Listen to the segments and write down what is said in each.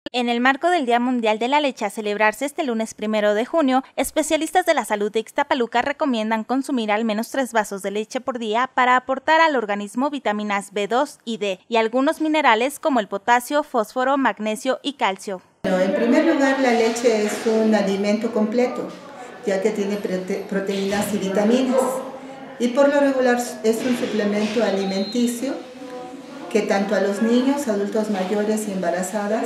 En el marco del Día Mundial de la Leche a celebrarse este lunes 1 de junio, especialistas de la salud de Ixtapaluca recomiendan consumir al menos 3 vasos de leche por día para aportar al organismo vitaminas B2 y D y algunos minerales como el potasio, fósforo, magnesio y calcio. En primer lugar, la leche es un alimento completo, ya que tiene proteínas y vitaminas. Y por lo regular es un suplemento alimenticio que tanto a los niños, adultos mayores y embarazadas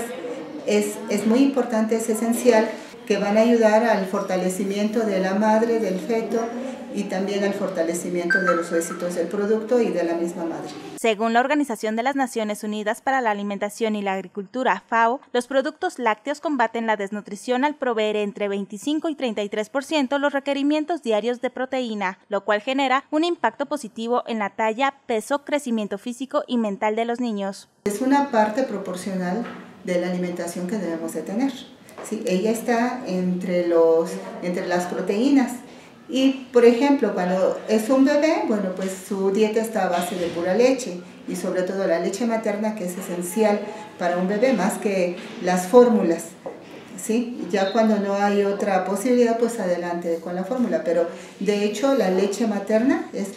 es muy importante, es esencial, que van a ayudar al fortalecimiento de la madre, del feto y también al fortalecimiento de los huesitos del producto y de la misma madre. Según la Organización de las Naciones Unidas para la Alimentación y la Agricultura, FAO, los productos lácteos combaten la desnutrición al proveer entre 25 y 33% los requerimientos diarios de proteína, lo cual genera un impacto positivo en la talla, peso, crecimiento físico y mental de los niños. Es una parte proporcional de la alimentación que debemos de tener. Sí, ella está entre las proteínas. Y, por ejemplo, cuando es un bebé, bueno, pues su dieta está a base de pura leche y sobre todo la leche materna, que es esencial para un bebé, más que las fórmulas, ¿sí? Ya cuando no hay otra posibilidad, pues adelante con la fórmula, pero de hecho la leche materna es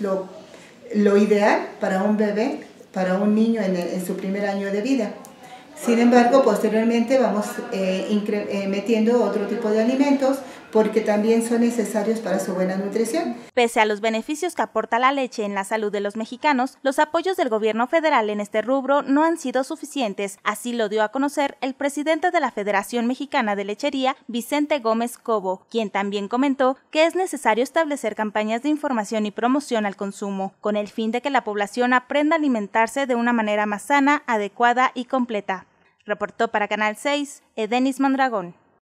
lo ideal para un bebé, para un niño en su primer año de vida. Sin embargo, posteriormente vamos metiendo otro tipo de alimentos porque también son necesarios para su buena nutrición. Pese a los beneficios que aporta la leche en la salud de los mexicanos, los apoyos del gobierno federal en este rubro no han sido suficientes. Así lo dio a conocer el presidente de la Federación Mexicana de Lechería, Vicente Gómez Cobo, quien también comentó que es necesario establecer campañas de información y promoción al consumo, con el fin de que la población aprenda a alimentarse de una manera más sana, adecuada y completa. Reportó para Canal 6, Edenis Mondragón.